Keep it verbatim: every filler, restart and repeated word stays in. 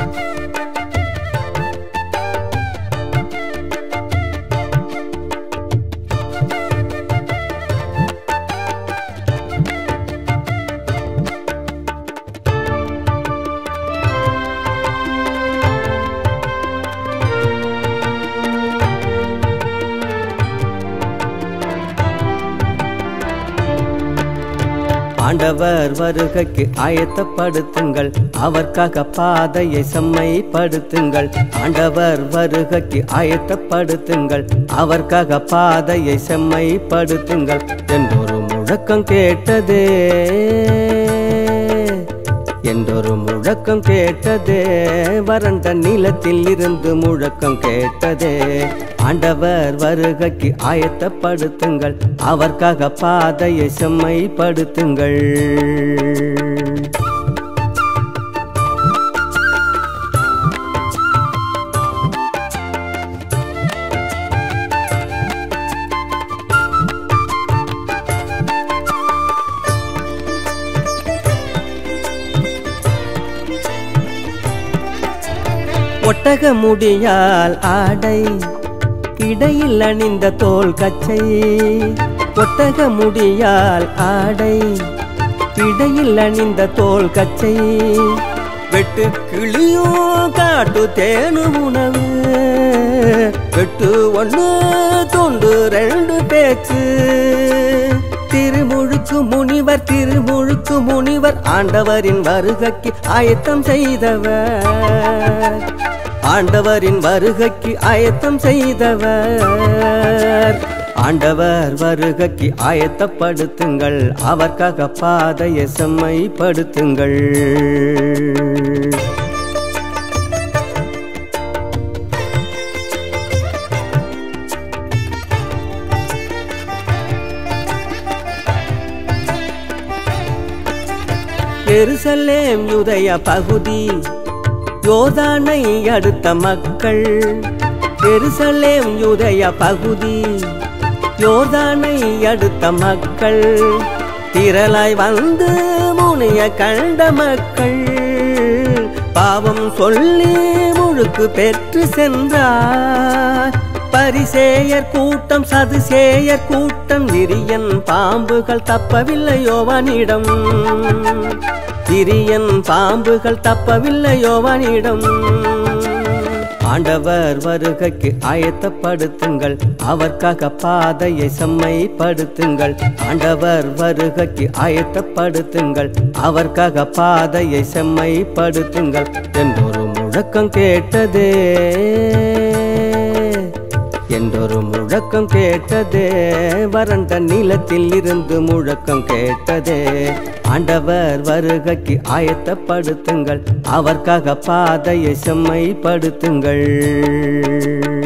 ஆண்டவர் வருகைக்கு ஆயத்தப்படுத்துங்கள், அவர்க்காக பாதையை செம்மைப்படுத்துங்கள். ஆண்டவர் வருகைக்கு ஆயத்தப்படுத்துங்கள், அவர்க்காக பாதையை செம்மைப்படுத்துங்கள் என்றொரு முழக்கம் கேட்டதே, என்றொரு முழக்கம் கேட்டதே, வறண்ட நிலத்தில் இருந்து முழக்கம் கேட்டதே. ஆண்டவர் வருகைக்கு ஆயத்தப்படுத்துங்கள், அவர்க்காக பாதையை செம்மைப்படுத்துங்கள். ஒட்டக முடியால் ஆடை, இடையில் அணிந்த தோல் கச்சை. ஒட்டக முடியால் ஆடை, இடையில் அணிந்த தோல் கச்சை. வெட்டு கிளியோ காட்டு தேனு உணவு, வெட்டு ஒன்று தொண்டு ரெண்டு பேச்சு. திருமுழுக்கு முனிவர், திருமுழுக்கு முனிவர், ஆண்டவரின் வருகைக்கு ஆயத்தம் செய்தவர், ஆண்டவரின் வருகைக்கு ஆயத்தம் செய்தவர். ஆண்டவர் வருகைக்கு ஆயத்தப்படுத்துங்கள், அவர்க்காக பாதையை செம்மைப்படுத்துங்கள். எருசலேம் யூதேயா பகுதி, யோர்தானை அடுத்த மக்கள். எருசலேம் யூதேயா பகுதி, யோர்தானை அடுத்த மக்கள். திரளாய் வந்து முனிய கண்ட மக்கள், பாவம் சொல்லி முழுக்கு பெற்று சென்றார். பரிசேயர் கூட்டம், சதுசேயர் கூட்டம், விரியன் பாம்புகள் தப்பவில்லை யோவானிடம், விரியன் பாம்புகள் தப்பவில்லை யோவானிடம். ஆண்டவர் வருகைக்கு ஆயத்தப்படுத்துங்கள், அவர்க்காக பாதையை செம்மைப்படுத்துங்கள். ஆண்டவர் வருகைக்கு ஆயத்தப்படுத்துங்கள், அவர்க்காக பாதையை செம்மைப்படுத்துங்கள் என்றொரு முழக்கம் கேட்டதே, என்றொரு முழக்கம் கேட்டதே, வறண்ட நிலத்தில் இருந்து முழக்கம் கேட்டதே. ஆண்டவர் வருகைக்கு ஆயத்தப்படுத்துங்கள், அவர்க்காக பாதையை செம்மைப்படுத்துங்கள்.